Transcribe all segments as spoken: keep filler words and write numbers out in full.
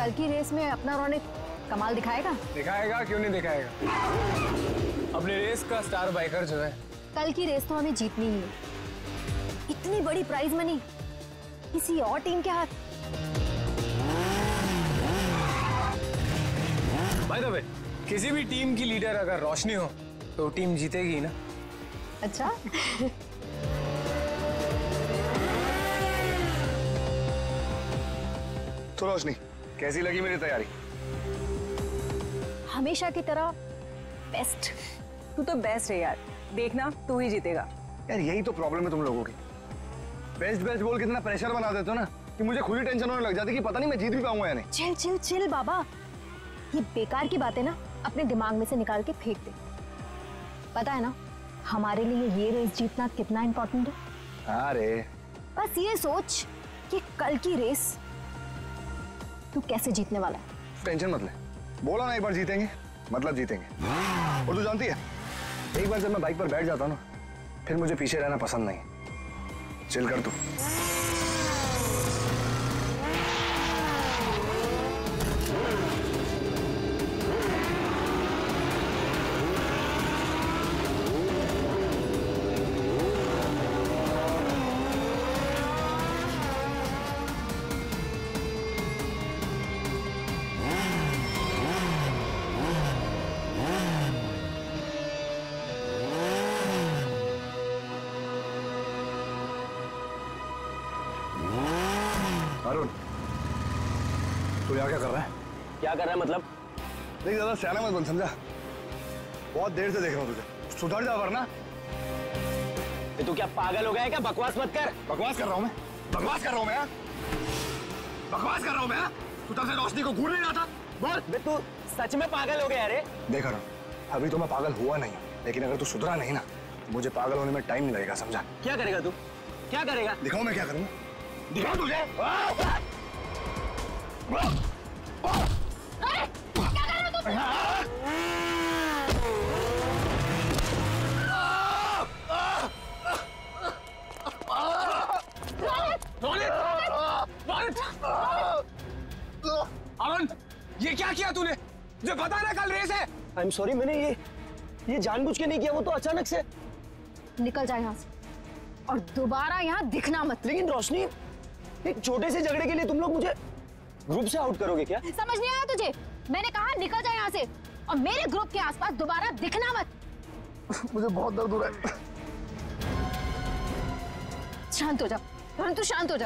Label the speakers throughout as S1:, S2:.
S1: कल की रेस में अपना रौनक कमाल दिखाएगा?
S2: दिखाएगा, क्यों नहीं दिखाएगा। अपनी रेस का स्टार बाइकर जो है।
S1: कल की रेस तो हमें जीतनी ही है। इतनी बड़ी प्राइज मनी किसी और टीम के हाथ।
S2: बाय द वे, किसी भी टीम की लीडर अगर रोशनी हो तो टीम जीतेगी ना।
S1: अच्छा।
S3: तो रोशनी, कैसी लगी मेरी तैयारी?
S1: हमेशा की तरह बेस्ट।
S4: तू तो बेस्ट है यार, देखना तू ही जीतेगा।
S3: यार यही तो प्रॉब्लम है तुम लोगों की, बेस्ट बेस्ट बोल के इतना प्रेशर बना देते हो ना कि मुझे खुद ही टेंशन होने लग जाती कि पता नहीं मैं जीत भी पाऊंगा या नहीं।
S1: चिल चिल चिल बाबा, ये बेकार की बातें ना अपने दिमाग में से निकाल के फेंक दे। पता है ना हमारे लिए ये रेस जीतना कितना इम्पोर्टेंट है।
S3: अरे
S1: बस ये सोच कि कल की रेस तू कैसे जीतने वाला है।
S3: टेंशन मत ले, बोला ना एक बार जीतेंगे मतलब जीतेंगे। और तू जानती है, एक बार जब मैं बाइक पर बैठ जाता हूँ ना, फिर मुझे पीछे रहना पसंद नहीं। चिल कर तू। अरुण, तू यहाँ क्या कर रहा है?
S5: क्या कर रहा है मतलब?
S3: देख ज्यादा सियाना मत बन, समझा? बहुत देर से देख रहा हूँ तुझे, सुधर जा वरना।
S5: तू क्या पागल हो गया है क्या? बकवास मत कर।
S3: बकवास कर रहा हूँ मैं? बकवास कर रहा हूँ मैं? बकवास कर रहा हूँ मैं? तू तब से रोशनी को घूर नहीं रहा था?
S5: बोल बे, तू सच में पागल हो गया? अरे
S3: देख अरुण, अभी तो मैं पागल हुआ नहीं, लेकिन अगर तू सुधरा नहीं ना तो मुझे पागल होने में टाइम नहीं लगेगा, समझा?
S5: क्या करेगा तू? क्या करेगा?
S3: दिखाओ मैं क्या करूँगा, दिखाओ तुझे।
S1: क्या कर रहे हो तुम?
S2: अरुण, ये क्या किया तूने? मुझे पता है ना कल रेस है।
S5: आई एम सॉरी, मैंने ये ये जानबूझ के नहीं किया, वो तो अचानक से।
S1: निकल जा यहाँ से और दोबारा यहाँ दिखना मत।
S5: लेकिन रोशनी, एक छोटे से झगड़े के लिए तुम लोग मुझे ग्रुप से आउट करोगे क्या?
S1: समझ नहीं आया तुझे? मैंने कहा निकल जा यहाँ से और मेरे ग्रुप के आसपास दोबारा दिखना मत।
S3: मुझे बहुत दर्द हो रहा है।
S1: शांत हो जा, तू शांत हो जा।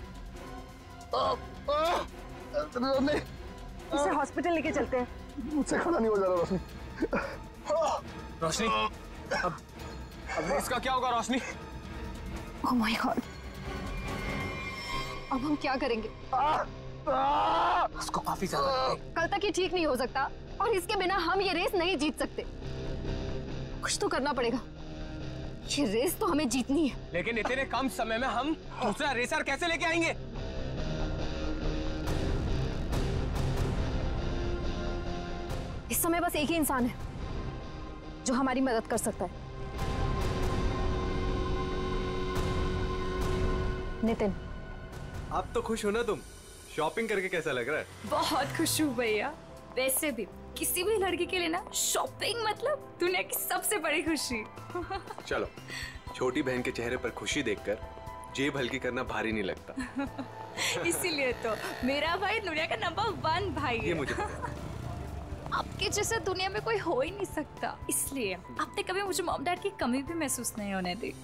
S4: इसे हॉस्पिटल लेके चलते हैं।
S3: मुझसे खड़ा नहीं हो जा रहा रोशनी।
S2: रोशनी, अब अब रेस का क्या होगा रोशनी?
S1: ओह माय गॉड, अब हम क्या करेंगे?
S2: उसको काफी ज्यादा
S1: कल तक ये ठीक नहीं हो सकता और इसके बिना हम ये रेस नहीं जीत सकते। कुछ तो करना पड़ेगा, ये रेस तो हमें जीतनी है।
S2: लेकिन इतने कम समय में हम दूसरा रेसर कैसे लेके आएंगे?
S1: इस समय बस एक ही इंसान है जो हमारी मदद कर सकता है, नितिन।
S6: आप तो खुश हो ना तुम? शॉपिंग करके कैसा लग रहा है?
S7: बहुत खुश हूँ भैया। वैसे भी किसी भी लड़की के लिए ना शॉपिंग मतलब दुनिया की सबसे बड़ी खुशी।
S6: चलो, छोटी बहन के चेहरे पर खुशी देखकर जेब हल्की करना भारी नहीं लगता।
S7: इसीलिए तो मेरा भाई दुनिया का नंबर वन भाई है।
S6: ये मुझे पता है।
S7: आपके जैसा दुनिया में कोई हो ही नहीं सकता, इसलिए आपने कभी मुझे मॉम डैड की कमी भी महसूस नहीं होने दी।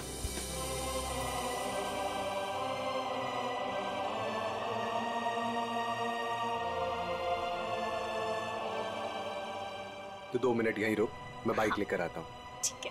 S6: तो दो मिनट यहीं रुक, मैं बाइक लेकर आता हूँ।
S7: ठीक है।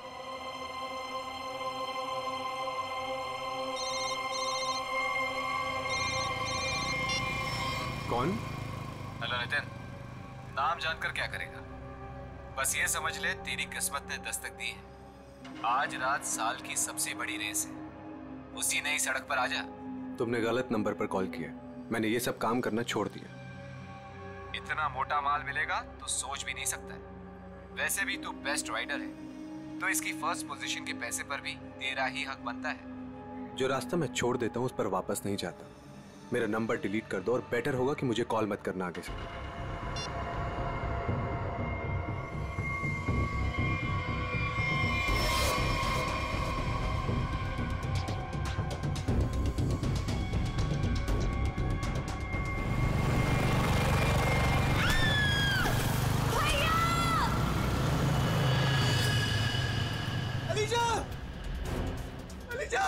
S6: कौन?
S8: हेलो नितिन, नाम जानकर क्या करेगा? बस ये समझ ले तेरी किस्मत ने दस्तक दी है। आज रात साल की सबसे बड़ी रेस है, उसी नई सड़क पर आ जा।
S6: तुमने गलत नंबर पर कॉल किया, मैंने ये सब काम करना छोड़ दिया।
S8: इतना मोटा माल मिलेगा तो सोच भी नहीं सकता है। वैसे भी तू बेस्ट राइडर है, तो इसकी फर्स्ट पोजीशन के पैसे पर भी तेरा ही हक बनता है।
S6: जो रास्ता मैं छोड़ देता हूँ उस पर वापस नहीं जाता। मेरा नंबर डिलीट कर दो और बेटर होगा कि मुझे कॉल मत करना आगे से।
S2: अलीशा! अलीशा!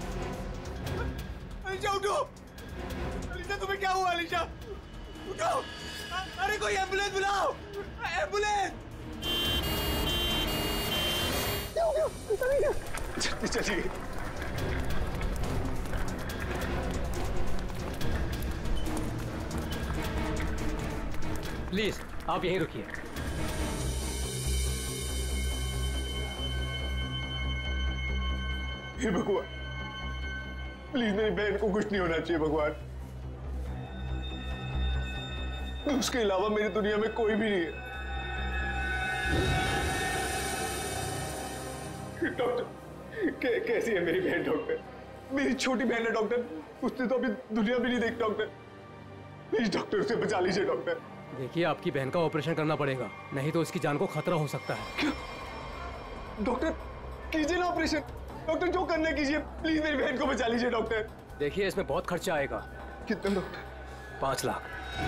S2: अलीशा उठो! अलीशा तुम्हें क्या हुआ अलीशा? उठो! अरे कोई एम्बुलेंस बुलाओ! एम्बुलेंस!
S3: जल्दी चलिए।
S5: प्लीज आप यहीं रुकिए।
S3: हे भगवान, प्लीज मेरी बहन को कुछ नहीं होना चाहिए भगवान। उसके अलावा मेरी दुनिया में कोई भी नहीं है। डॉक्टर, कै, कैसी है मेरी बहन डॉक्टर? मेरी छोटी बहन है डॉक्टर, उसने तो अभी दुनिया भी नहीं देखी डॉक्टर। प्लीज डॉक्टर उसे बचा लीजिए डॉक्टर।
S5: देखिए आपकी बहन का ऑपरेशन करना पड़ेगा, नहीं तो इसकी जान को खतरा हो सकता है।
S3: क्या? डॉक्टर कीजिए ना ऑपरेशन। डॉक्टर जो करना कीजिए, प्लीज मेरी बहन को बचा लीजिए डॉक्टर।
S5: देखिए इसमें बहुत खर्चा आएगा।
S3: कितना डॉक्टर?
S5: पांच लाख।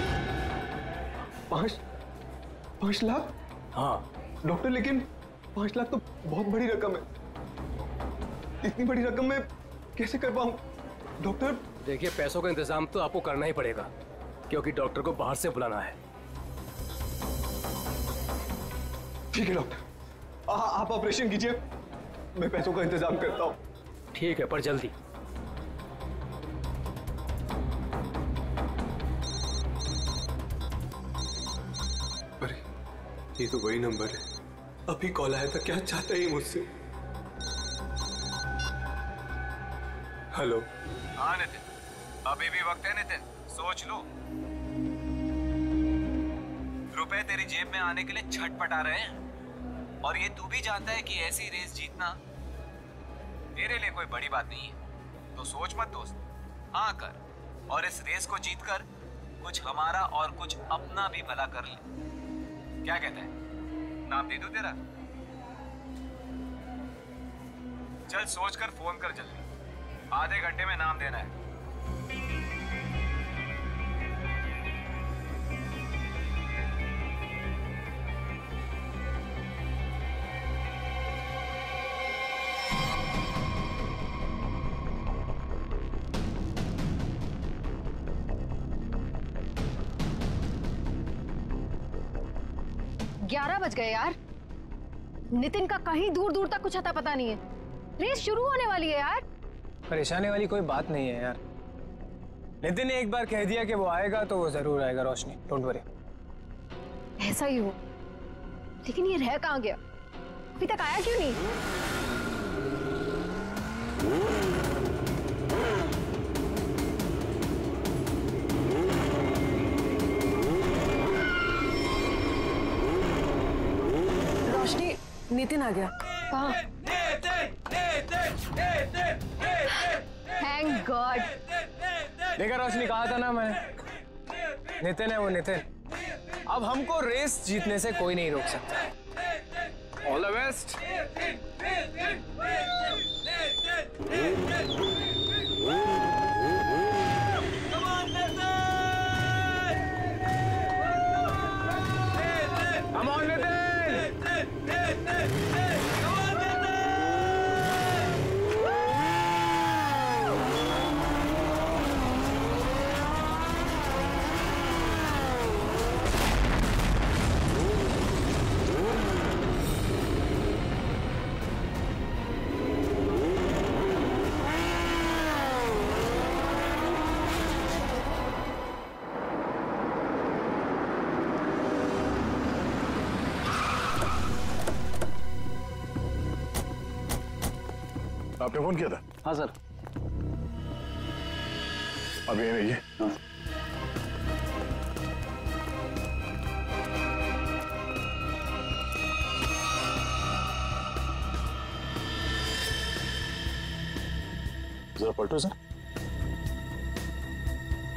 S3: पांच पांच लाख?
S5: हाँ
S3: डॉक्टर लेकिन पांच लाख तो बहुत बड़ी रकम है। इतनी बड़ी रकम मैं कैसे कर पाऊं डॉक्टर?
S5: देखिए पैसों का इंतजाम तो आपको करना ही पड़ेगा, क्योंकि डॉक्टर को बाहर से बुलाना है।
S3: ठीक है डॉक्टर, आ, आप ऑपरेशन कीजिए, मैं पैसों का इंतजाम करता हूँ।
S5: ठीक है, पर जल्दी।
S6: अरे ये तो वही नंबर है, अभी कॉल आया था। क्या चाहता है ये मुझसे? हेलो।
S8: हाँ नितिन, अभी भी वक्त है नितिन, सोच लो। रुपए तेरी जेब में आने के लिए छटपटा रहे हैं, और ये तू भी जानता है कि ऐसी रेस जीतना तेरे लिए कोई बड़ी बात नहीं है। तो सोच मत दोस्त, हाँ कर, और इस रेस को जीतकर कुछ हमारा और कुछ अपना भी भला कर ले। क्या कहता है, नाम दे दूं तेरा? चल सोचकर फोन कर जल्दी, आधे घंटे में नाम देना है।
S1: ग्यारह बज गए यार। नितिन का कहीं दूर दूर तक कुछ अता पता नहीं है। रेस शुरू होने वाली है यार।
S2: परेशानी वाली कोई बात नहीं है यार। नितिन ने एक बार कह दिया कि वो आएगा तो वो जरूर आएगा रोशनी, डोंट वरी।
S1: ऐसा ही हो, लेकिन ये रह कहाँ गया? अभी तक आया क्यों नहीं?
S4: रोशनी, नितिन आ गया।
S1: कहाँ? Thank God.
S2: देखा रोशनी, कहा था ना मैं, नितिन है वो नितिन। अब हमको रेस जीतने से कोई नहीं रोक सकता। All the best. Come on, Nitin!
S3: आपने फोन किया था?
S5: हाँ सर।
S3: अब ये नहीं है। हाँ। जरा पलटो सर।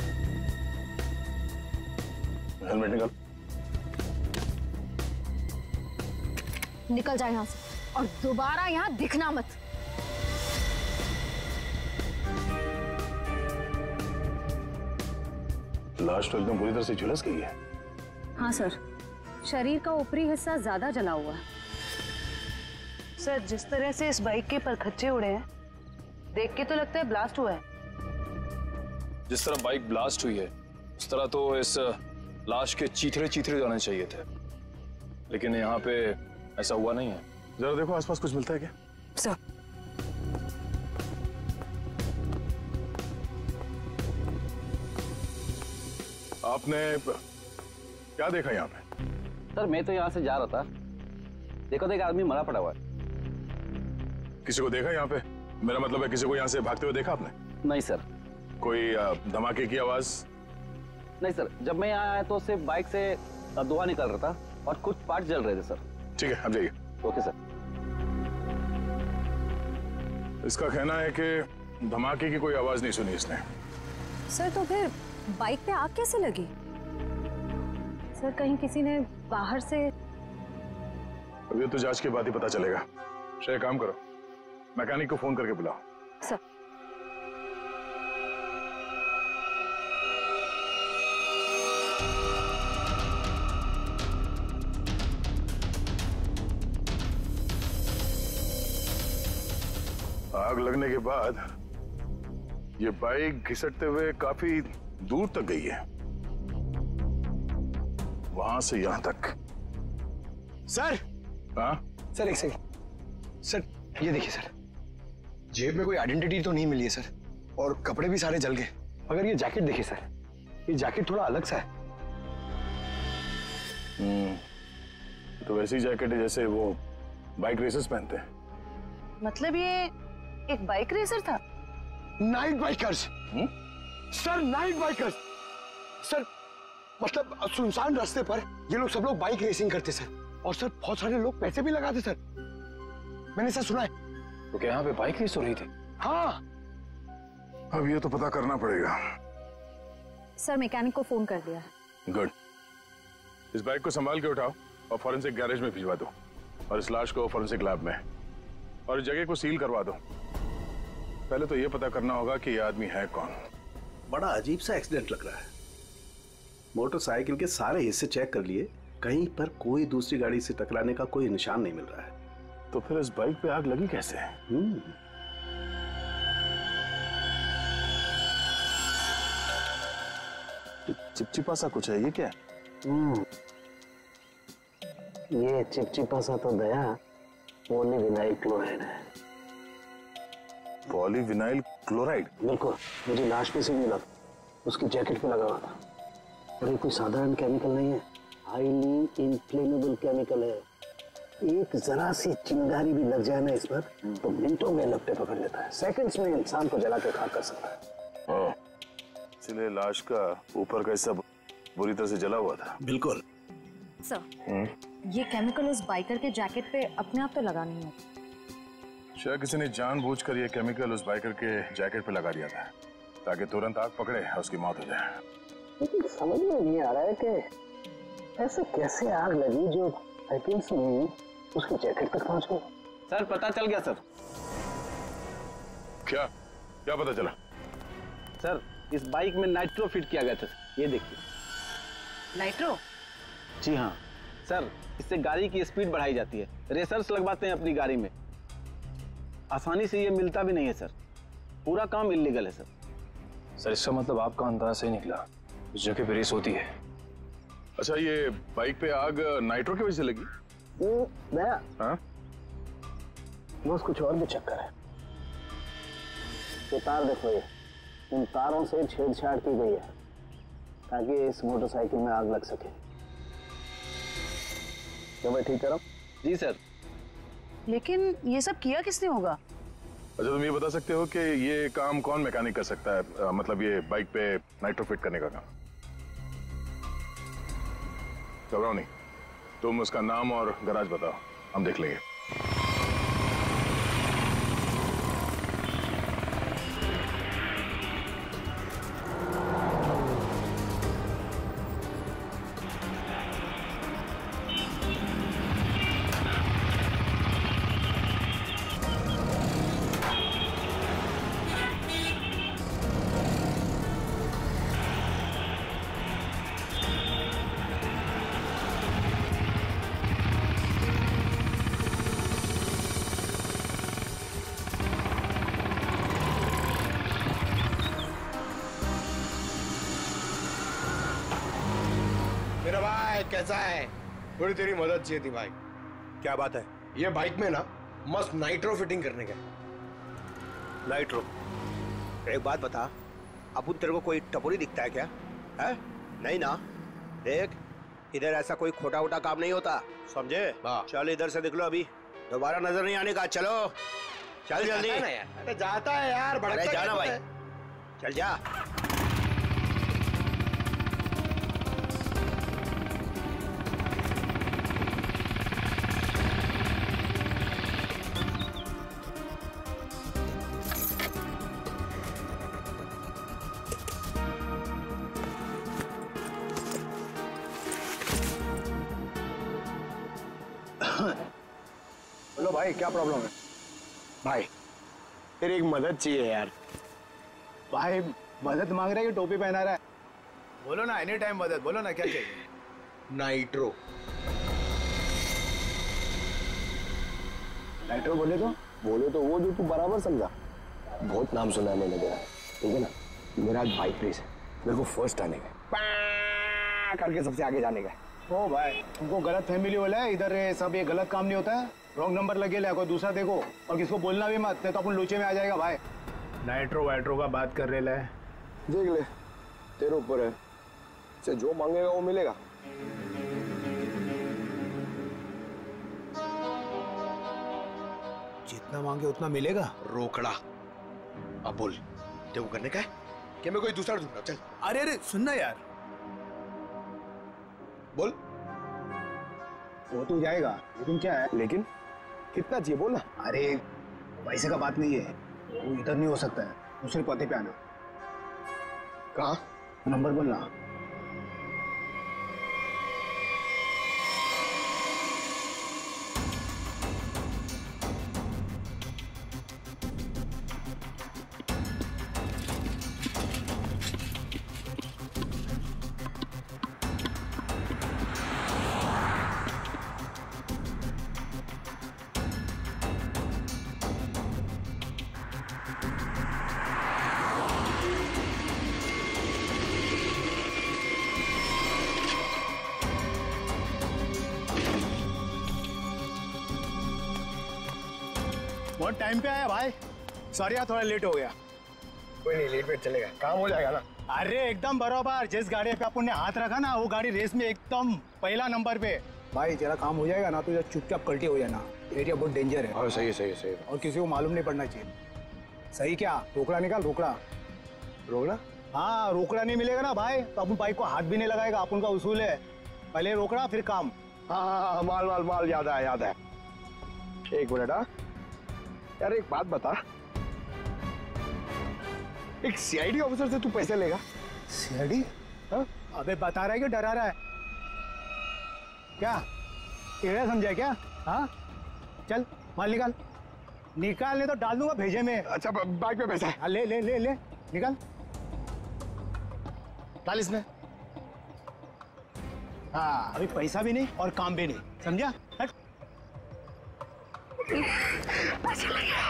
S3: हेलमेट निकाल।
S1: निकल जाए यहाँ से और दोबारा यहाँ दिखना मत।
S3: लाश तो एकदम बुरी तरह से झुलस गई है।
S4: हाँ सर, शरीर का ऊपरी हिस्सा ज्यादा जला हुआ है। सर, जिस तरह से इस बाइक के परखच्चे उड़े हैं, देख के तो लगता है ब्लास्ट हुआ है।
S9: जिस तरह बाइक ब्लास्ट हुई है उस तरह तो इस लाश के चीथड़े चीथड़े जाने चाहिए थे, लेकिन यहाँ पे ऐसा हुआ नहीं है।
S3: जरा देखो आसपास कुछ मिलता है क्या?
S4: सर,
S3: आपने क्या देखा यहाँ पे?
S10: सर मैं तो यहाँ से जा रहा था, देखो तो एक आदमी मरा पड़ा हुआ है।
S3: किसी को देखा यहाँ पे? मेरा मतलब है किसी को यहाँ से भागते हुए देखा आपने?
S10: नहीं सर।
S3: कोई अ, धमाके की आवाज?
S10: नहीं सर, जब मैं यहाँ आया तो सिर्फ बाइक से धुआं निकल रहा था और कुछ पार्ट जल रहे थे सर।
S3: ठीक है, अब जाइए।
S10: Okay sir.
S3: इसका कहना है कि धमाके की कोई आवाज नहीं सुनी इसने।
S4: सर तो फिर बाइक पे आग कैसे लगी? सर कहीं किसी ने बाहर से?
S3: अब ये तो जांच के बाद ही पता चलेगा। श्रेय, काम करो, मैकेनिक को फोन करके बुलाओ।
S4: सर।
S3: आग लगने के बाद ये बाइक घिसटते हुए काफी दूर तक गई है, वहां से यहां तक।
S5: सर।
S3: हाँ
S5: सर एक सेकंड। सर ये देखिए सर, जेब में कोई आइडेंटिटी तो नहीं मिली है सर, और कपड़े भी सारे जल गए। मगर ये जैकेट देखिए सर, ये जैकेट थोड़ा अलग सा है।
S3: हम्म, तो वैसी जैकेट है जैसे वो बाइक रेसर्स पहनते हैं।
S4: मतलब ये एक बाइक रेसर था?
S5: Night bikers sir, night bikers sir. मतलब सुनसान रास्ते पर ये लोग सब लोग बाइक रेसिंग करते सर, और सर बहुत सारे लोग पैसे भी लगाते सर, मैंने सर सुना है।
S9: तो क्या यहाँ पे बाइक रेस हो रही थी?
S5: हाँ।
S3: अब ये तो पता करना पड़ेगा।
S4: सर मैकेनिक को फोन कर दिया।
S3: गुड। इस बाइक को संभाल के उठाओ और फॉरेंसिक गैरेज में भिजवा दो, और इस लाश को फॉरेंसिक लैब में, और इस जगह को सील करवा दो। पहले तो ये पता करना होगा कि ये आदमी है कौन।
S11: बड़ा अजीब सा एक्सीडेंट लग रहा है। मोटरसाइकिल के सारे हिस्से चेक कर लिए, कहीं पर कोई दूसरी गाड़ी से टकराने का कोई निशान नहीं मिल रहा है।
S3: तो फिर इस बाइक पे आग लगी कैसे?
S11: हम्म।
S3: चिपचिपा सा कुछ है, ये क्या है?
S12: हम्म, ये चिपचिपा सा तो दया पॉलीविनाइल क्लोराइड है।
S3: Polyvinyl chloride?
S12: बिल्कुल, मुझे लाश पे से मिला, उसकी जैकेट पे लगा हुआ था। और ये कोई साधारण केमिकल नहीं है, हाईली इन्फ्लेमेबल केमिकल है। एक जरा सी चिंगारी भी लग जाए ना इस पर तो मिनटों में लपटे पकड़ लेता है, सेकंड्स में इंसान को जला के खाक कर सकता है।
S3: ओह, इसलिए लाश का ऊपर का हिस्सा बुरी तरह से जला हुआ था।
S11: बिल्कुल
S4: सर, ये केमिकल उस बाइकर के जैकेट पे अपने आप तो लगा नहीं होता।
S3: शायद किसी ने जानबूझकर ये केमिकल उस बाइकर के जैकेट पे लगा दिया था ताकि तुरंत आग पकड़े और उसकी मौत हो जाए।
S12: लेकिन समझ में नहीं आ रहा है कि ऐसे कैसे आग लगी जो सेकंड्स में उसकी जैकेट तक पहुंच गई।
S10: सर पता चल गया सर।
S3: क्या क्या पता चला?
S10: सर इस बाइक में नाइट्रो फिट किया गया था, ये देखिए।
S4: नाइट्रो?
S10: जी हाँ सर, इससे गाड़ी की स्पीड बढ़ाई जाती है। रेसर्स लगवाते हैं अपनी गाड़ी में, आसानी से ये मिलता भी नहीं है सर। पूरा काम इल्लीगल है सर।
S9: सर इसका मतलब आपका अंदाजा सही निकला, उस जगह पे रेस होती है।
S3: अच्छा, ये बाइक पे आग नाइट्रो की वजह से लगी?
S12: दया,
S3: हाँ?
S12: बस कुछ और भी चक्कर है। ये तार देखो, ये इन तारों से छेड़छाड़ की गई है ताकि इस मोटरसाइकिल में आग लग सके। तो मैं ठीक करूं?
S10: जी सर।
S4: लेकिन ये सब किया किसने होगा?
S3: अच्छा, तुम ये बता सकते हो कि ये काम कौन मैकेनिक कर सकता है? आ, मतलब ये बाइक पे नाइट्रो फिट करने का काम। घबराओ नहीं, तुम उसका नाम और गराज बताओ, हम देख लेंगे।
S5: है? कैसा है? थोड़ी तेरी मदद चाहिए थी भाई।
S11: क्या बात है?
S5: ये बाइक में ना मस्त नाइट्रो फिटिंग करने का।
S11: नाइट्रो? एक बात बता, अपुन तेरे को कोई टपोरी दिखता है क्या? है? नहीं ना? देख, इधर ऐसा कोई खोटा वोटा काम नहीं होता, समझे? चल इधर से देख लो, अभी दोबारा नजर नहीं आने का। चलो चल जल्दी।
S5: अरे जाता है यार, भड़कता
S11: अरे जाना भाई,
S5: है।
S11: चल जा।
S5: बोलो भाई, क्या प्रॉब्लम है? भाई तेरी एक मदद चाहिए यार।
S13: भाई मदद मांग रहा है कि टोपी पहना रहा है?
S9: बोलो ना, एनी टाइम मदद, बोलो ना क्या चाहिए?
S5: नाइट्रो।
S13: नाइट्रो बोले तो?
S12: बोले तो वो जो तू बराबर समझा। बहुत नाम सुना है मैंने तेरा, ठीक है ना? मेरा आज बाइक रेस है, मेरे को फर्स्ट आने का करके सबसे आगे जाने का।
S13: ओ भाई, तुमको गलत फैमिली वाला है इधर। सब ये गलत काम नहीं होता है। रॉन्ग नंबर लगे ले, कोई दूसरा देखो, और किसको बोलना भी मत, नहीं तो अपन लूचे में आ जाएगा भाई।
S9: नाइट्रो वाइट्रो का बात कर रहे है।
S12: देख ले, तेरे ऊपर है, से जो मांगेगा वो मिलेगा।
S5: जितना मांगे उतना मिलेगा। रोकड़ा। अब बोल, तेरे को करने का है कि मैं कोई दूसरा ढूंढूं? चल।
S9: अरे अरे सुनना यार,
S5: बोल।
S13: वो तो जाएगा, लेकिन क्या है?
S12: लेकिन कितना चाहिए बोल ना।
S13: अरे पैसे का बात नहीं है, वो इधर नहीं हो सकता है, दूसरे पते पे आना।
S12: कहाँ?
S13: नंबर बोलना। बहुत टाइम पे आया भाई, सॉरी यार थोड़ा लेट हो गया।
S5: कोई नहीं, लेट वेट चलेगा, काम हो जाएगा ना।
S13: अरे एकदम बराबर, जिस गाड़ी पे अपन ने हाथ रखा ना वो गाड़ी रेस में एकदम पहला नंबर पे। भाई तेरा काम हो जाएगा ना तो इधर चुपचाप कल्टी हो जाना, एरिया बहुत डेंजर है।
S5: हाँ सही है, सही है, सही है।
S13: और किसी को मालूम नहीं पड़ना चाहिए। सही क्या? रोकड़ा निकाल, रोकड़ा।
S5: रोकड़ा?
S13: हाँ, रोकड़ा नहीं मिलेगा ना भाई तो अपन बाइक को हाथ भी नहीं लगाएगा, अपन का उसूल है पहले रोकड़ा फिर काम।
S5: हाँ हाँ हाँ, माल माल माल याद है, याद है। एक मिनट। हाँ यार एक बात बता, एक सीआईडी ऑफिसर से तू पैसे लेगा?
S13: सीआईडी? हाँ? अबे बता रहा है कि डरा रहा है? क्या टेढ़ा समझा क्या? हाँ चल माल निकाल, निकाल नहीं तो डाल दूंगा भेजे में।
S5: अच्छा बाइक पे पैसा है?
S13: हाँ ले ले ले ले निकाल, डाल इसमें। हाँ अभी पैसा भी नहीं और काम भी नहीं, समझा? हट।
S5: पैसा लग गया।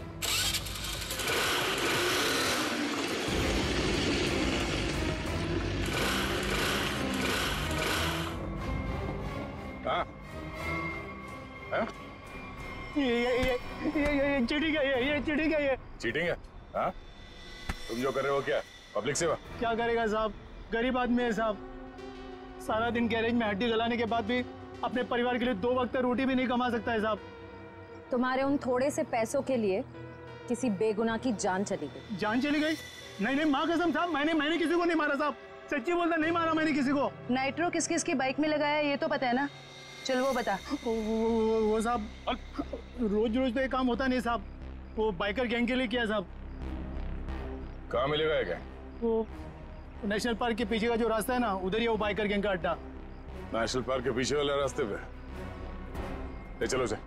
S3: हाँ? हाँ?
S13: ये ये ये ये ये चीटिंग है, ये ये चीटिंग है, ये
S3: चीटिंग है? हाँ? तुम जो कर रहे हो क्या? पब्लिक सेवा?
S13: क्या करेगा साहब, गरीब आदमी है साहब, सारा दिन गैरेज में हड्डी गलाने के बाद भी अपने परिवार के लिए दो वक्त रोटी भी नहीं कमा सकता है साहब।
S1: तुम्हारे उन थोड़े से पैसों के लिए किसी बेगुनाह की जान चली गई।
S13: जान चली गई? नहीं नहीं माँ कसम साहब, मैंने मैंने किसी को नहीं मारा साहब, सच्ची बोलता, नहीं मारा मैंने किसी को।
S4: नाइट्रो किस किस की बाइक में लगाया ये तो पता है ना? चल वो बता।
S13: वो, वो, वो साहब रोज रोज तो ये काम होता नहीं साहब, वो बाइकर गैंग के लिए किया साहब।
S3: कहाँ मिलेगा क्या?
S13: वो नेशनल पार्क के पीछे का जो रास्ता है ना, उधर ही वो बाइकर गैंग का अड्डा।
S3: नेशनल पार्क के पीछे वाले रास्ते पे? ले चलो से।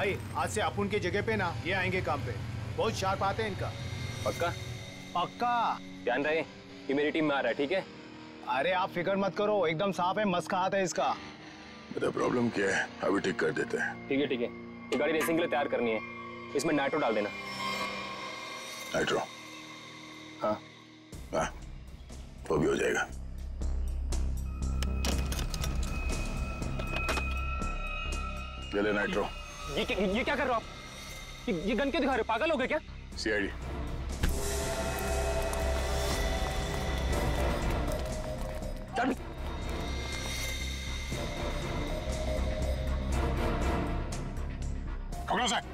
S13: भाई आज से अपुन की जगह पे ना ये आएंगे काम पे। बहुत शार्प आते हैं इनका।
S2: पक्का?
S13: पक्का।
S2: ध्यान रहे ये मेरी टीम में आ रहा है, ठीक है?
S13: अरे आप फिक्र मत करो, एकदम साफ है, मस्त का हाथ है इसका।
S3: मेरा प्रॉब्लम क्या है अभी ठीक कर देते हैं।
S2: ठीक है ठीक है, ये गाड़ी रेसिंग के लिए तैयार करनी है, इसमें नाइट्रो डाल देना।
S3: नाइट्रो?
S2: हाँ
S3: हाँ, तो भी हो जाएगा। ये ले नाइट्रो।
S2: ये, ये, ये क्या कर रहे हो आप? ये, ये गन क्यों दिखा रहे हो? पागल हो गए क्या?
S3: सीआईडी।
S2: चल।
S3: पकड़ो से।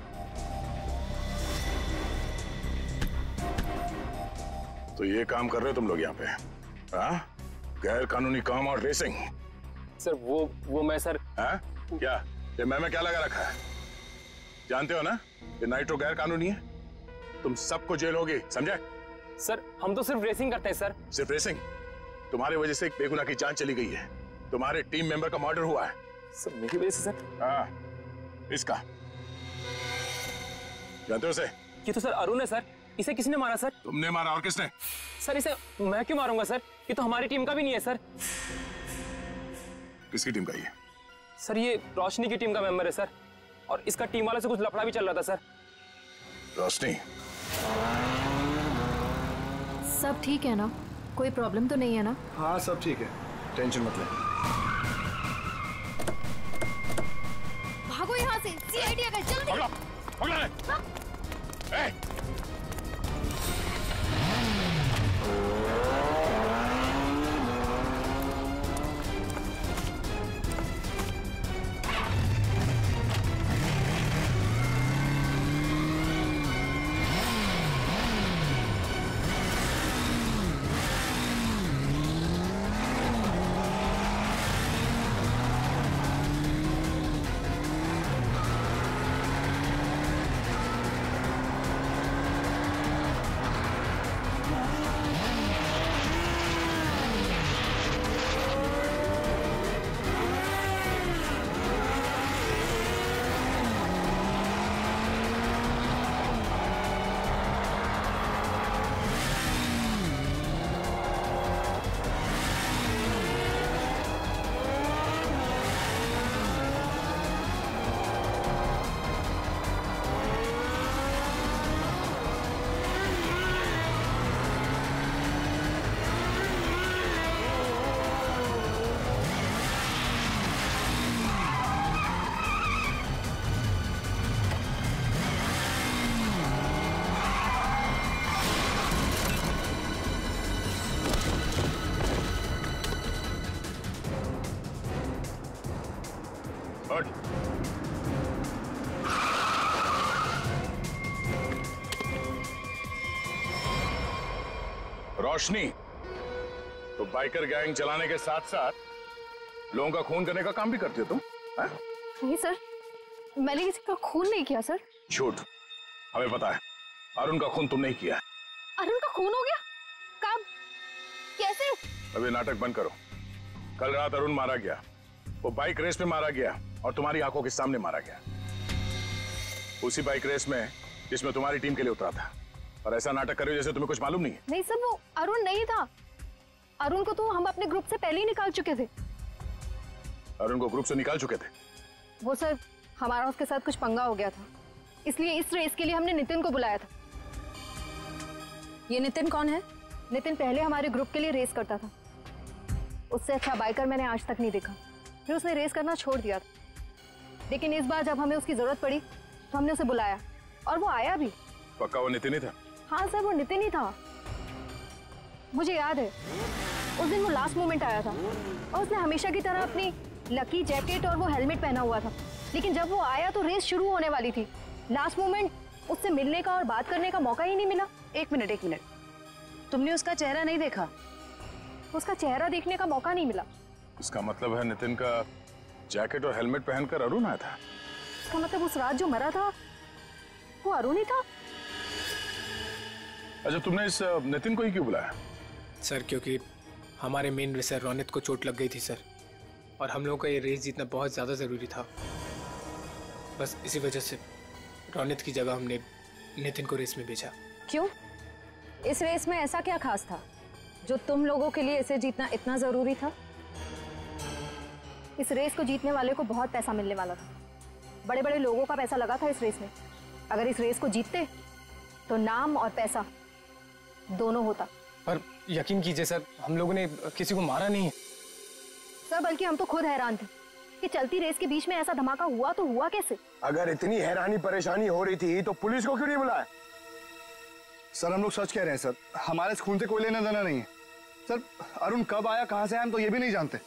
S3: तो ये काम कर रहे हो तुम लोग यहाँ पे? हाँ? गैर कानूनी काम और रेसिंग।
S2: सर वो वो मैं सर।
S3: हाँ? क्या ये मैं में क्या लगा रखा है? जानते हो ना ये नाइट्रो गैर कानूनी है, तुम सबको जेल होगी, समझे?
S2: सर हम तो सिर्फ रेसिंग करते हैं सर।
S3: सिर्फ रेसिंग? तुम्हारी वजह से एक बेगुनाह की जान चली गई है, तुम्हारे टीम मेंबर का मर्डर हुआ है।
S2: सर मेरी वजह से सर?
S3: हाँ, इसका जानते हो उसे?
S2: ये तो सर अरुण है सर, इसे किसने मारा सर?
S3: तुमने मारा, और किसने?
S2: सर इसे मैं क्यों मारूंगा सर, ये तो हमारी टीम का भी नहीं है सर।
S3: किसकी टीम का ये?
S2: सर ये रोशनी की टीम का मेंबर है सर, और इसका टीम वाले से कुछ लफड़ा भी चल रहा था सर।
S3: रोशनी?
S1: सब ठीक है ना? कोई प्रॉब्लम तो नहीं है ना?
S9: हाँ सब ठीक है, टेंशन मत ले।
S1: भागो यहाँ से, सीआईडी आ गए, जल्दी।
S3: पकड़ो, पकड़ो रे।
S1: हाँ।
S3: ए! रोशनी, तो बाइकर गैंग चलाने के साथ साथ लोगों का खून करने का काम भी करते हो तुम? है?
S1: नहीं सर, मैंने किसी का खून नहीं किया सर।
S3: झूठ, हमें पता है अरुण का खून तुमने ही किया है।
S1: अरुण का खून हो गया? कब? कैसे?
S3: अभी नाटक बंद करो। कल रात अरुण मारा गया, वो बाइक रेस में मारा गया और तुम्हारी आंखों के सामने मारा गया, उसी बाइक रेस में जिसमें तुम्हारी टीम के लिए उतरा था। और ऐसा नाटक कर रहे हो जैसे तुम्हें कुछ मालूम नहीं है।
S1: नहीं सर, वो अरुण नहीं था। अरुण को तो हम अपने ग्रुप से पहले ही निकाल चुके थे।
S3: अरुण को ग्रुप से निकाल चुके थे?
S1: वो सर हमारा उसके साथ कुछ पंगा हो गया था, इसलिए इस रेस के लिए हमने नितिन को बुलाया था। ये नितिन कौन है? नितिन पहले हमारे ग्रुप के लिए रेस करता था, उससे अच्छा बाइकर मैंने आज तक नहीं देखा। फिर उसने रेस करना छोड़ दिया था, लेकिन इस बार जब हमें उसकी जरूरत पड़ी तो हमने उसे बुलाया और वो आया भी।
S3: पक्का वो नितिन ही था?
S1: हाँ सर, वो नितिन ही था। मुझे याद है उस दिन वो लास्ट मोमेंट आया था और उसने हमेशा की तरह अपनी लकी जैकेट और वो हेलमेट पहना हुआ था, लेकिन जब वो आया तो रेस शुरू होने वाली थी। लास्ट मोमेंट उससे मिलने का और बात करने का मौका ही नहीं मिला।
S4: एक मिनट एक मिनट, तुमने उसका चेहरा नहीं देखा?
S1: उसका चेहरा देखने का मौका नहीं मिला।
S3: इसका मतलब है नितिन का जैकेट और हेलमेट पहनकर अरुण आया था?
S1: इसका मतलब उस रात जो मरा था वो अरुण ही था?
S3: अच्छा, तुमने इस नितिन को ही क्यों बुलाया?
S2: सर क्योंकि हमारे मेन रेसर रोनित को चोट लग गई थी सर, और हम लोगों को ये रेस जीतना बहुत ज्यादा जरूरी था। बस इसी वजह से रौनित की जगह हमने नितिन को रेस में भेजा।
S4: क्यों? इस रेस में ऐसा क्या खास था जो तुम लोगों के लिए इसे जीतना इतना जरूरी था?
S1: इस रेस को जीतने वाले को बहुत पैसा मिलने वाला था। बड़े बड़े लोगों का पैसा लगा था इस रेस में। अगर इस रेस को जीतते तो नाम और पैसा दोनों होता।
S2: पर यकीन कीजिए सर, हम लोगों ने किसी को मारा नहीं है
S1: सर, बल्कि हम तो खुद हैरान थे कि चलती रेस के बीच में ऐसा धमाका हुआ तो हुआ कैसे।
S5: अगर इतनी हैरानी परेशानी हो रही थी तो पुलिस को क्यों नहीं बुलाया?
S14: सर हम लोग सच कह रहे हैं सर, हमारे इस खून से कोई लेना देना नहीं है सर। अरुण कब आया, कहां से आया, हम तो ये भी नहीं जानते।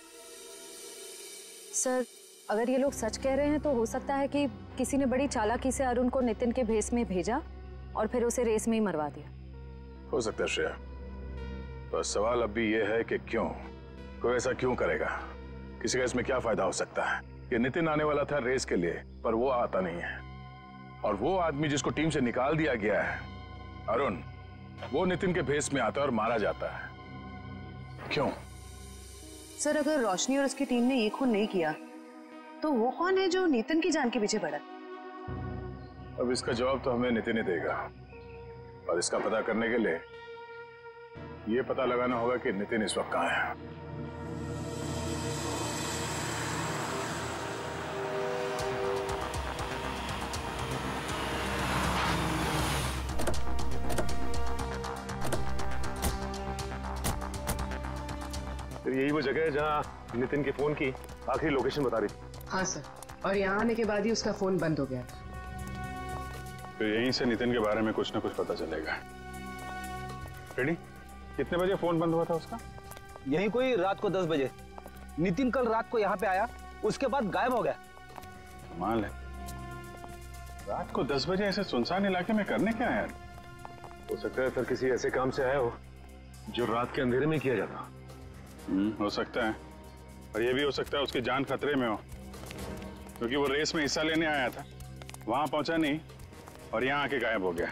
S4: सर अगर ये लोग सच कह रहे हैं तो हो सकता है कि किसी ने बड़ी चालाकी से अरुण को नितिन के भेस में भेजा और फिर उसे रेस में ही मरवा दिया।
S3: हो सकता है श्रेया, पर सवाल अब भी ये है कि क्यों, कोई ऐसा क्यों करेगा? किसी का इसमें क्या फायदा हो सकता है कि नितिन आने वाला था रेस के लिए पर वो आता नहीं है, और वो आदमी जिसको टीम से निकाल दिया गया है अरुण, वो नितिन के भेस में आता है और मारा जाता है। क्यों?
S4: सर अगर रोशनी और उसकी टीम ने ये खून नहीं किया तो वो कौन है जो नितिन की जान के पीछे पड़ा?
S3: अब इसका जवाब तो हमें नितिन ही देगा, और इसका पता करने के लिए ये पता लगाना होगा कि नितिन इस वक्त कहाँ है।
S15: फिर यही वो जगह है जहाँ नितिन के फोन की आखिरी लोकेशन बता रही थी।
S16: हाँ सर, और यहाँ आने के बाद ही उसका फोन बंद हो गया था।
S3: फिर यहीं से नितिन के बारे में कुछ ना कुछ पता चलेगा। रेडी? कितने बजे फोन बंद हुआ था उसका?
S10: यही कोई रात को दस बजे। नितिन कल रात को यहाँ पे आया, उसके बाद गायब हो गया।
S3: कमाल है, रात को दस बजे ऐसे सुनसान इलाके में करने क्या है?
S15: हो सकता है सर किसी ऐसे काम से आया हो जो रात के अंधेरे में किया जाता।
S3: हो सकता है, और ये भी हो सकता है उसकी जान खतरे में हो, क्योंकि वो रेस में हिस्सा लेने आया था, वहां पहुंचा नहीं और यहाँ आके गायब हो गया।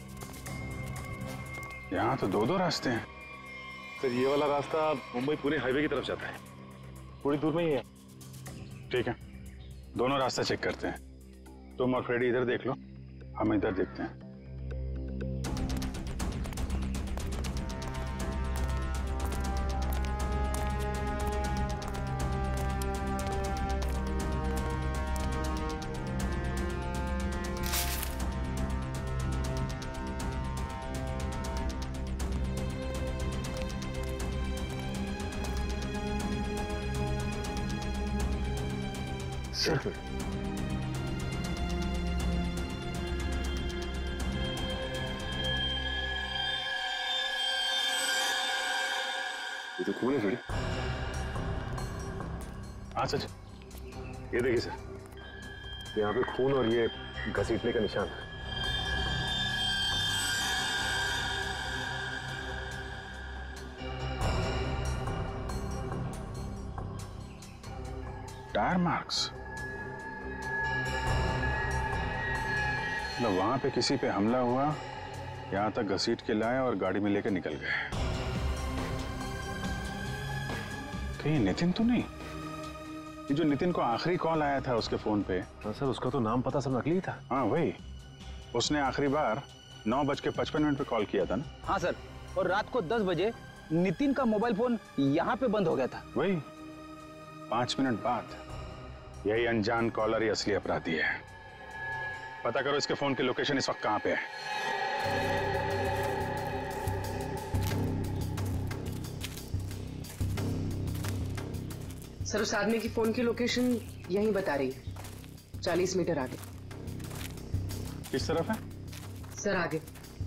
S3: यहाँ तो दो दो रास्ते हैं।
S15: सर ये वाला रास्ता मुंबई पुणे हाईवे की तरफ जाता है, थोड़ी दूर में ही है।
S3: ठीक है, दोनों रास्ता चेक करते हैं। तुम और फ्रेडी इधर देख लो, हम इधर देखते हैं।
S15: सर ये तो खून है फ्रेडी।
S3: हाँ सच,
S15: ये देखिए सर, यहाँ पे खून और ये घसीटने का निशान है।
S3: टायर मार्क्स, मतलब वहां पे किसी पे हमला हुआ, यहां तक घसीट के लाए और गाड़ी में लेकर निकल गए। कहीं नितिन तो नहीं? ये जो नितिन को आखिरी कॉल आया था उसके फोन पे।
S15: हाँ सर, उसका तो नाम पता सब नकली था।
S3: हाँ वही, उसने आखिरी बार नौ बज के पचपन मिनट पे कॉल किया था ना?
S10: हाँ सर, और रात को दस बजे नितिन का मोबाइल फोन यहाँ पे बंद हो गया था।
S3: वही पांच मिनट बाद। यही अनजान कॉलर ही असली अपराधी है। पता करो इसके फोन की लोकेशन इस वक्त कहां पे है।
S16: सर उस आदमी की फोन की लोकेशन यहीं बता रही है, चालीस मीटर आगे।
S3: किस तरफ है
S16: सर? आगे।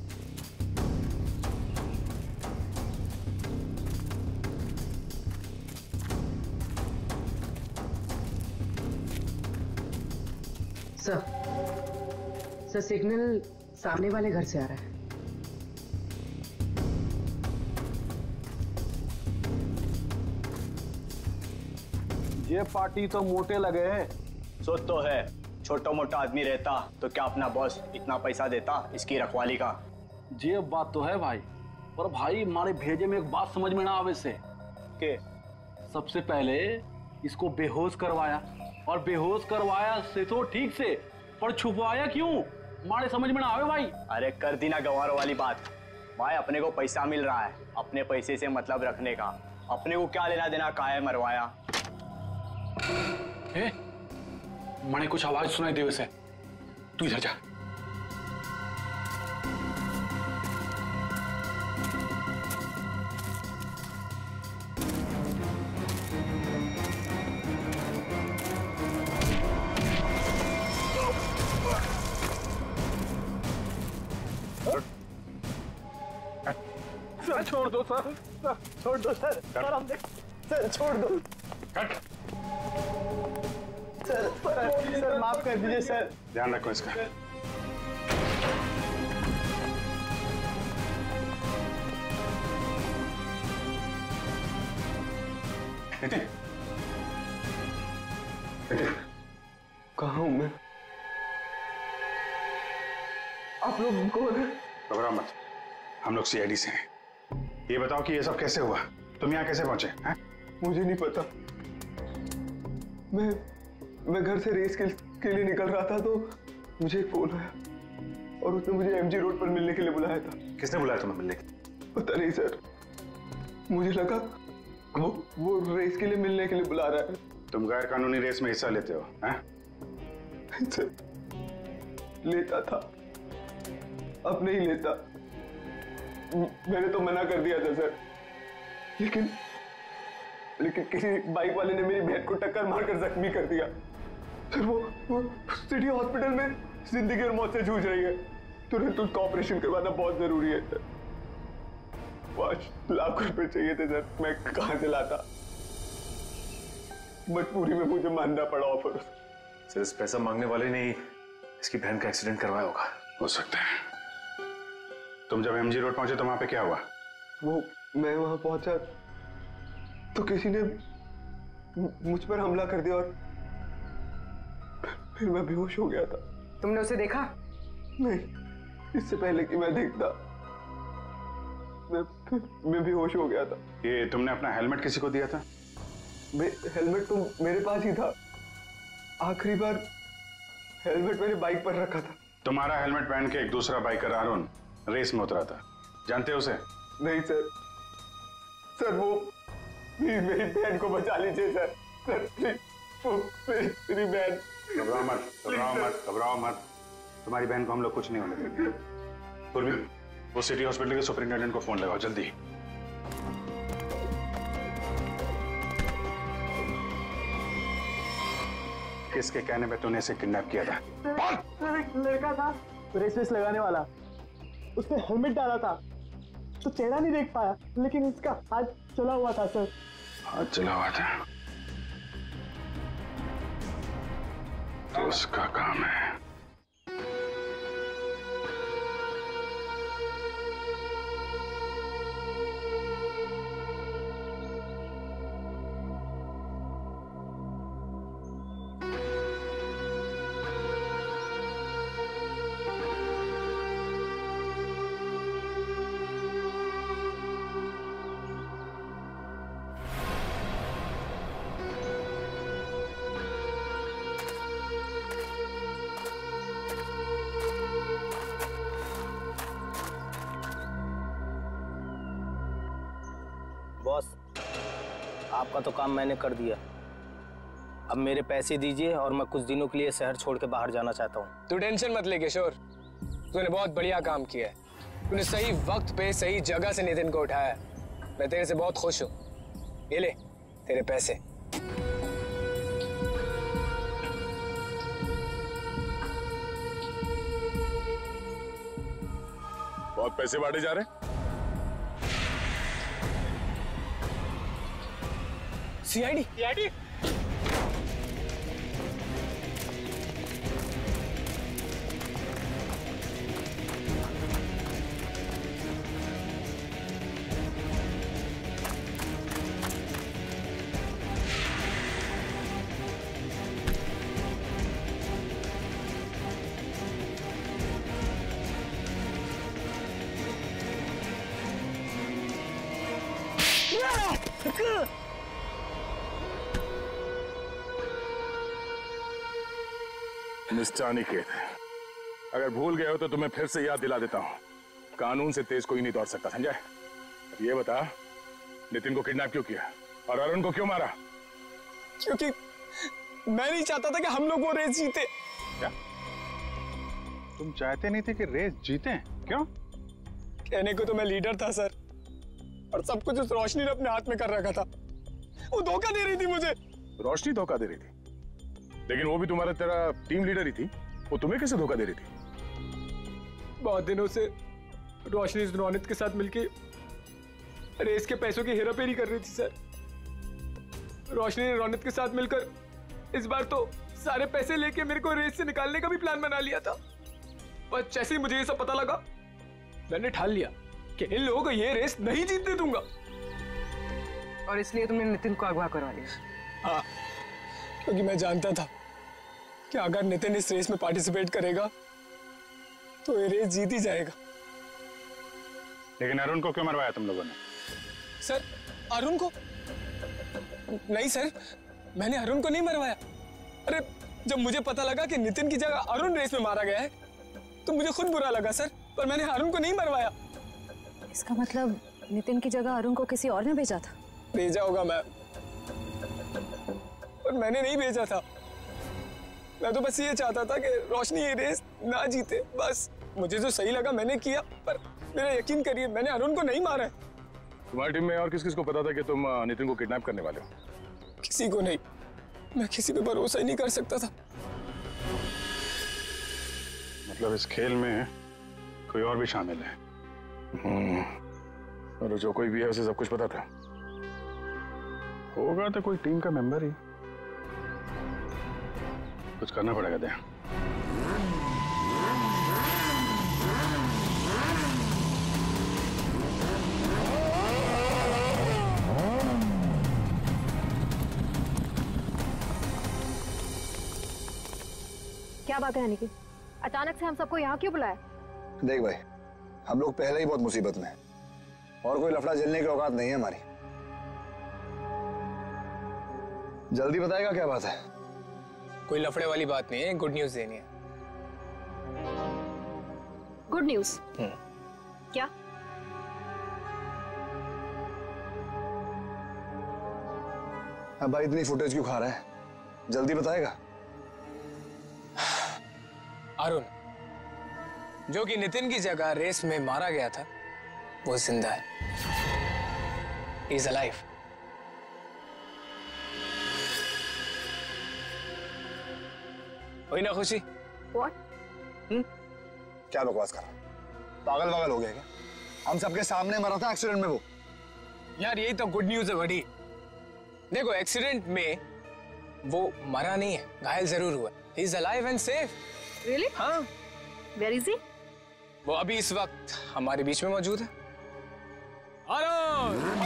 S16: सर सर सिग्नल सामने वाले घर से आ रहा है।
S10: ये पार्टी तो मोटे लगे हैं।
S17: सो तो है, छोटा मोटा आदमी रहता तो क्या अपना बॉस इतना पैसा देता इसकी रखवाली का?
S10: ये बात तो है भाई, पर भाई हमारे भेजे में एक बात समझ में ना आवे से
S17: के
S10: सबसे पहले इसको बेहोश करवाया, और बेहोश करवाया से तो ठीक से, पर छुपवाया क्यों? मारे समझ में ना आवे भाई। अरे कर दी ना गंवारों वाली बात भाई, अपने को पैसा मिल रहा है, अपने पैसे से मतलब रखने का, अपने को क्या लेना देना काहे मरवाया।
S18: ए, मैंने कुछ आवाज सुनाई दे वैसे, तू इधर जा।
S10: सर छोड़ दो सर, सर छोड़ दो सर, सर हम देख, सर छोड़ दो।
S3: कट।
S10: सर सर सर माफ कर दीजिए सर।
S3: ध्यान रखो इसका।
S15: नितिन, नितिन, कहाँ हूँ मैं?
S3: आप लोग कौन है? घबराओ मत, हम लोग सीआईडी से हैं। ये बताओ कि ये सब कैसे हुआ? तुम यहाँ कैसे पहुंचे हैं?
S15: मुझे नहीं पता। मैं मैं घर से रेस के, के लिए निकल रहा था तो मुझे एक फोन आया और उसने मुझे एमजी रोड पर मिलने के लिए बुलाया था।
S3: किसने बुलाया तुम्हें मिलने के?
S15: पता नहीं सर, मुझे लगा वो वो रेस के लिए मिलने के लिए बुला रहा है।
S3: तुम गैर कानूनी रेस में हिस्सा लेते हो हैं?
S15: सर, लेता था, अब नहीं लेता। मैंने तो मना कर दिया था सर, लेकिन लेकिन किसी बाइक वाले ने मेरी बहन को टक्कर मारकर जख्मी कर दिया। सर वो, वो सिटी हॉस्पिटल में जिंदगी और मौत से जूझ रही है, तुरंत उसका ऑपरेशन करवाना बहुत जरूरी है सर। पांच लाख रुपए चाहिए थे सर, मैं कहां से लाता? मजबूरी में मुझे मानना पड़ा ऑफर।
S3: सर इस पैसा मांगने वाले ने इसकी बहन का एक्सीडेंट करवाया होगा। हो सकता है। तुम जब एमजी रोड पहुंचे तो वहां पे क्या हुआ?
S15: वो मैं वहां पहुंचा तो किसी ने मुझ पर हमला कर दिया और फिर मैं बेहोश हो गया था।
S16: तुमने उसे देखा?
S15: नहीं, इससे पहले कि मैं देखता मैं मैं बेहोश हो गया था।
S3: ये तुमने अपना हेलमेट किसी को दिया था?
S15: हेलमेट तो मेरे पास ही था, आखिरी बार हेलमेट मैंने बाइक पर रखा था।
S3: तुम्हारा हेलमेट पहन के एक दूसरा बाइकर अरुण रेस में उतरा था, जानते हो उसे?
S15: नहीं सर, सर वो मेरी बहन को बचा लीजिए सर, सर प्लीज, वो मेरी बहन।
S3: घबराओ मत, घबराओ मत, घबराओ मत, तुम्हारी बहन को हम लोग कुछ नहीं होने देंगे। पूर्वी, वो सिटी हॉस्पिटल के सुपरिंटेंडेंट को फोन लगाओ जल्दी। किसके कहने पे तूने इसे किडनैप किया था?
S10: सर एक लड़का था रेस वेस लगाने वाला, उसने हेलमेट डाला था तो चेहरा नहीं देख पाया, लेकिन उसका हाथ चला हुआ था सर।
S3: हाथ चला हुआ था तो उसका काम है।
S19: बॉस, आपका तो काम मैंने कर दिया, अब मेरे पैसे दीजिए और मैं कुछ दिनों के लिए शहर छोड़ के बाहर जाना चाहता हूँ।
S2: तू टेंशन मत ले किशोर, तूने बहुत बढ़िया काम किया है। तूने सही वक्त पे सही जगह से नितिन को उठाया, मैं तेरे से बहुत खुश हूँ। ये ले तेरे पैसे।
S3: बहुत पैसे बांटे जा रहे हैं।
S2: सीआईडी
S3: सीआईडी मिस्टर अनिकेत, अगर भूल गए हो तो तुम्हें फिर से याद दिला देता हूँ, कानून से तेज कोई नहीं दौड़ सकता, समझा? अब ये बता, नितिन को किडनैप क्यों किया और अरुण को क्यों मारा?
S2: क्योंकि मैं नहीं चाहता था कि हम लोग वो रेस जीते।
S3: क्या तुम चाहते नहीं थे कि रेस जीते? क्यों?
S2: कहने को तो मैं लीडर था सर, और सब कुछ उस रोशनी ने अपने हाथ में कर रखा था। वो धोखा दे रही थी मुझे।
S3: रोशनी धोखा दे रही थी? लेकिन वो भी तुम्हारा तेरा टीम लीडर ही थी, वो तुम्हें कैसे धोखा दे रही थी?
S2: बहुत दिनों से रोशनी रोनित के साथ मिलके रेस के पैसों की हेराफेरी कर रही थी सर। रोशनी ने रोनित के साथ मिलकर इस बार तो सारे पैसे लेके मेरे को रेस से निकालने का भी प्लान बना लिया था। पर जैसे ही मुझे ये सब पता लगा, मैंने ठान लिया कि इन लोगों को ये रेस नहीं जीतने दूंगा।
S16: और इसलिए तुमने नितिन को अगवा करवा लिया?
S2: हाँ, क्योंकि मैं जानता था कि अगर नितिन इस रेस में पार्टिसिपेट करेगा तो ये रेस जीत ही जाएगा।
S3: लेकिन अरुण को क्यों मरवाया तुम लोगों ने?
S2: सर, अरुण को? नहीं सर, मैंने अरुण को नहीं मरवाया। अरे, जब मुझे पता लगा कि नितिन की जगह अरुण रेस में मारा गया है तो मुझे खुद बुरा लगा सर, पर मैंने अरुण को नहीं मरवाया।
S1: इसका मतलब नितिन की जगह अरुण को किसी और ने भेजा था?
S2: भेजा होगा मैम, पर मैंने नहीं भेजा था। मैं तो बस ये चाहता था कि रोशनी ये रेस ना जीते, बस। मुझे जो सही लगा मैंने किया, पर मेरा यकीन करिए मैंने अरुण को नहीं मारा है।
S3: तुम्हारी टीम में और किस किस को पता था कि तुम नितिन को किडनैप करने वाले हो?
S2: किसी को नहीं, मैं किसी पे भरोसा ही नहीं कर सकता था।
S3: मतलब इस खेल में कोई और भी शामिल है? हम्म, और जो कोई भी है उसे सब कुछ पता था? होगा तो कोई टीम का मेंबर ही। कुछ करना पड़ेगा दया।
S1: क्या बात है अनिकेत, अचानक से हम सबको यहाँ क्यों बुलाया?
S14: देख भाई, हम लोग पहले ही बहुत मुसीबत में हैं और कोई लफड़ा झेलने की औकात नहीं है हमारी। जल्दी बताएगा क्या बात है?
S2: कोई लफड़े वाली बात नहीं है, गुड न्यूज़ देनी है।
S1: Good news? क्या?
S14: अब भाई इतनी फुटेज क्यों खा रहा है? जल्दी बताएगा।
S2: अरुण, जो कि नितिन की जगह रेस में मारा गया था, वो जिंदा है। He is alive. हुई ना खुशी?
S1: What?
S14: हम्म? क्या बकवास कर रहा है? पागल पागल हो गया क्या? हम सबके सामने मरा था एक्सीडेंट में वो।
S2: यार यही तो गुड न्यूज़ है बड़ी। देखो, एक्सीडेंट में वो मरा नहीं है, घायल जरूर हुआ। He is alive and safe.
S1: Really?
S2: हाँ।
S1: Where is he?
S2: वो अभी इस वक्त हमारे बीच में मौजूद है। अरुण!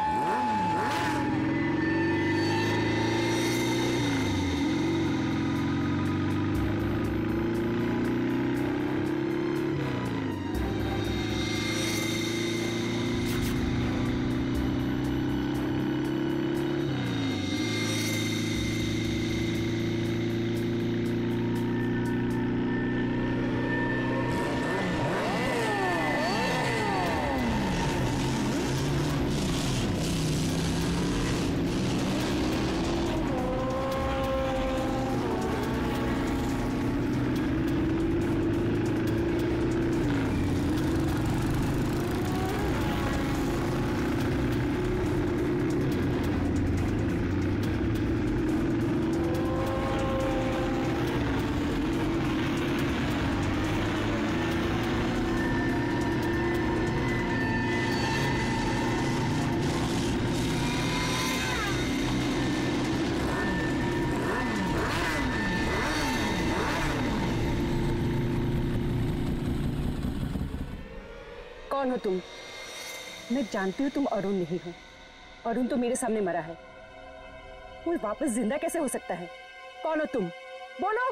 S16: कौन हो तुम? मैं जानती हूँ तुम अरुण नहीं हो। अरुण तो मेरे सामने मरा है, वो वापस जिंदा कैसे हो सकता है? कौन हो तुम? बोलो।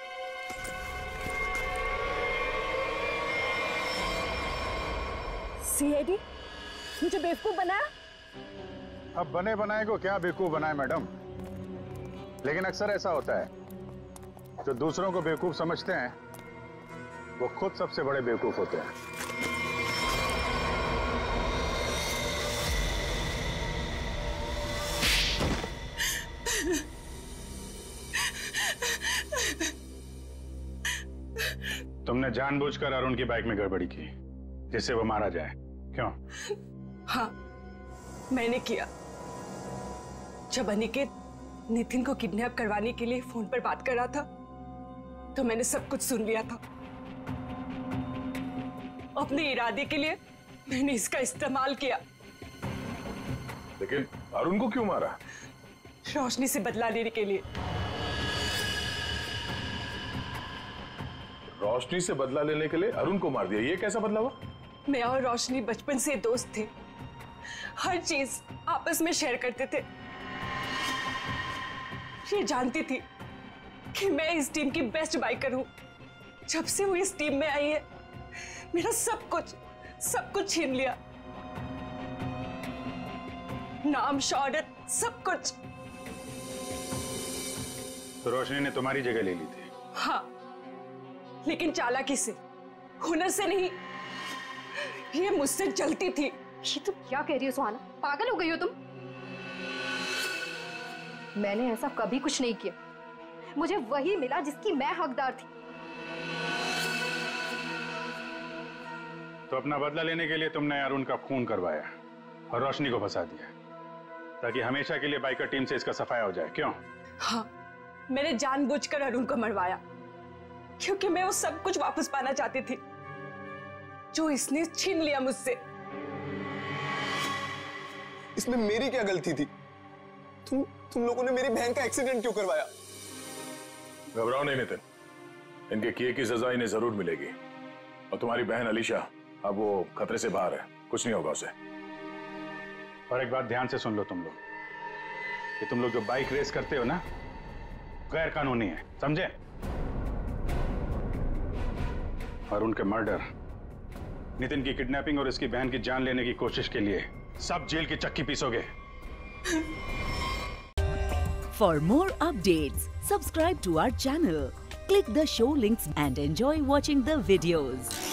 S16: सीआईडी मुझे बेवकूफ बनाया?
S3: अब बने बनाए को क्या बेवकूफ बनाए मैडम, लेकिन अक्सर ऐसा होता है जो दूसरों को बेवकूफ समझते हैं वो खुद सबसे बड़े बेवकूफ होते हैं। तुमने जानबूझकर अरुण की बाइक में गड़बड़ी की जिससे वो मारा जाए, क्यों?
S16: हाँ, मैंने किया। जब अनिकेत नितिन को किडनैप करवाने के लिए फोन पर बात कर रहा था तो मैंने सब कुछ सुन लिया था। अपने इरादे के लिए मैंने इसका इस्तेमाल किया।
S3: लेकिन अरुण को क्यों मारा?
S16: रोशनी से बदला लेने के लिए।
S3: रोशनी से बदला लेने के लिए अरुण को मार दिया, ये कैसा बदला हुआ?
S16: मैं और रोशनी बचपन से दोस्त थे, हर चीज आपस में शेयर करते थे। ये जानती थी कि मैं इस टीम की बेस्ट बाइकर हूं। जब से वो इस टीम में आई है मेरा सब कुछ सब कुछ छीन लिया, नाम, शौहरत, सब कुछ।
S3: तो रोशनी ने तुम्हारी जगह ले ली थी?
S16: हाँ, लेकिन चालाकी से, हुनर से नहीं। ये मुझसे जलती थी।
S1: ये तुम क्या कह रही हो सुहाना? पागल हो गई हो तुम? मैंने ऐसा कभी कुछ नहीं किया। मुझे वही मिला जिसकी मैं हकदार थी।
S3: तो अपना बदला लेने के लिए तुमने अरुण का खून करवाया और रोशनी को फंसा दिया ताकि हमेशा के लिए बाइकर टीम से इसका सफाया हो जाए, क्यों?
S16: हाँ, मैंने जानबूझकर अरुण को मरवाया क्योंकि मैं वो सब कुछ वापस पाना चाहती थी जो इसने छीन लिया मुझसे।
S15: इसमें मेरी क्या गलती थी? तुम तुम लोगों ने मेरी बहन का एक्सीडेंट क्यों करवाया?
S3: घबराओ नहीं नितिन, इनके किए की सजा इन्हें जरूर मिलेगी। और तुम्हारी बहन अलीशा अब वो खतरे से बाहर है, कुछ नहीं होगा उसे। और एक बात ध्यान से सुन लो तुम लोग, कि तुम लोग जो बाइक रेस करते हो ना, गैर कानूनी है, समझे? और उनके मर्डर, नितिन की किडनैपिंग और इसकी बहन की जान लेने की कोशिश के लिए सब जेल की चक्की पीसोगे।
S20: For more updates, subscribe to our channel, click the show links and enjoy watching the videos.